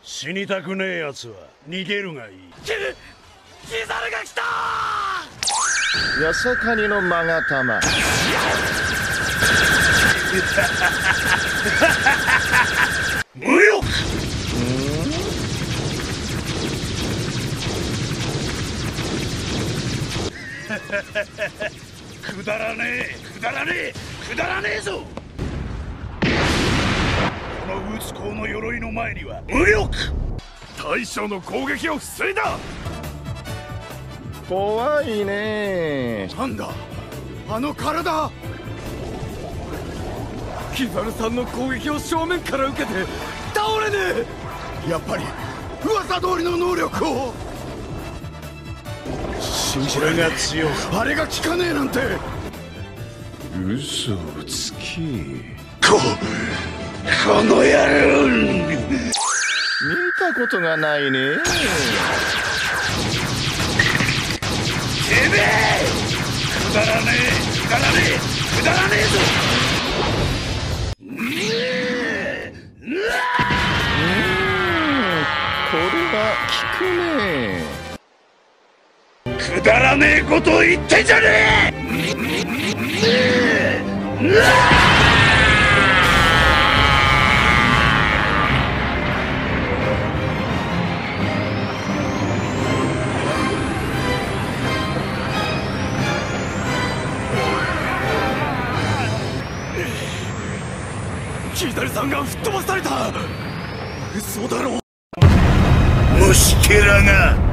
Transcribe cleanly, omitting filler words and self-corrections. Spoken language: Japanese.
死にたくねえやつは逃げるがいい。 キザルが来たー。ヤサカニのマガタマ。 無欲。くだらねえ、くだらねえ、くだらねえぞ。このウツコの鎧の前には無力。 大将の攻撃を防いだ。 怖いね。 なんだあの体。キザルさんの攻撃を正面から受けて倒れねえ。やっぱり噂通りの能力を信じられない。あれが効かねえなんて。 嘘をつき。 この野郎。 見たことがないね。 てめえ、くだらねえ、くだらねえ、くだらねえぞ。 これは効くね。 くだらねえことを言ってんじゃねえ。 キザルさんが吹っ飛ばされた。嘘だろ。 虫けらが